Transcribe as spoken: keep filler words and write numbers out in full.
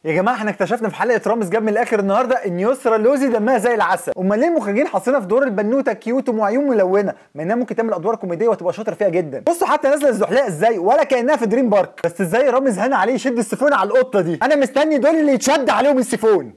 يا جماعه احنا اكتشفنا في حلقه رامز جاب من الاخر النهارده ان يسرا لوزي دمها زي العسل. امال ليه المخرجين حاطينها في دور البنوته كيوت وعيون ملونه، مع انها ممكن تعمل ادوار كوميديه وتبقى شاطر فيها جدا. بصوا حتى نازله الزحليقه ازاي، ولا كانها في دريم بارك. بس ازاي رامز هان عليه يشد السيفون على القطه دي؟ انا مستني دول اللي يتشد عليهم السيفون.